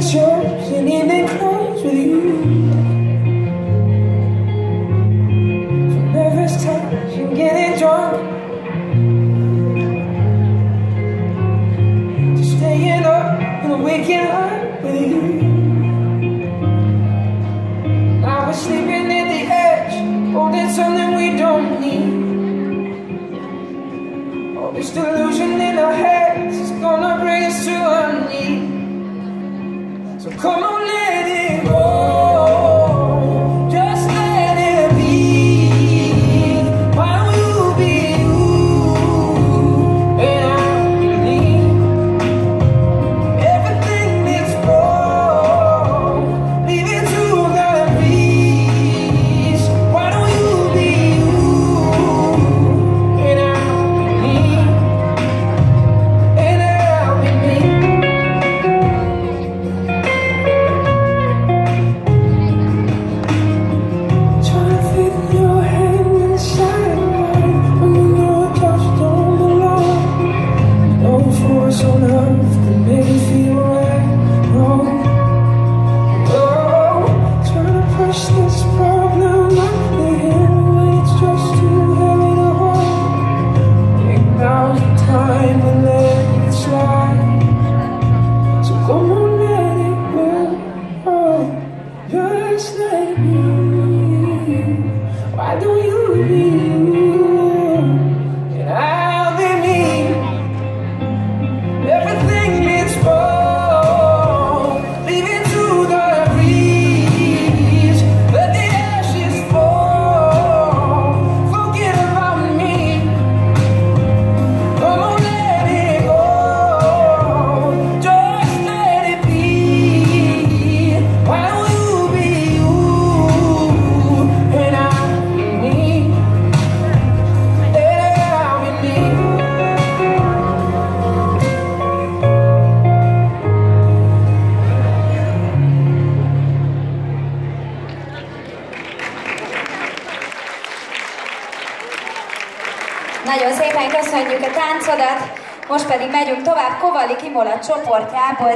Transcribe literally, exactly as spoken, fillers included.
shows and evening clothes with you. From nervous touch and getting drunk, to staying up and waking up with you. I was sleeping at the edge, holding something we don't need. All this delusion in our heads is gonna bring us to our knees. So come on, let it go, just let it be. Why don't you be you, and I'll be me. Everything that's wrong, leave it to the breeze. Why don't you be you, and I'll be me, and I'll be me. On earth that made me feel right, wrong. Oh, trying to push this problem up the hill when it's just too heavy to hold. Think now's the time to let it slide. So come on, let it go, oh, just let it be. Why don't you be you, and I'll be me. Everything is wrong, leave it to the breeze. Let the ashes fall, forget about me. Come on, let it go, just let it be. Why don't you be you, and I'll be me, and I'll be me. Nagyon szépen köszönjük a táncodat, most pedig megyünk tovább Kovalik Imola csoportjából.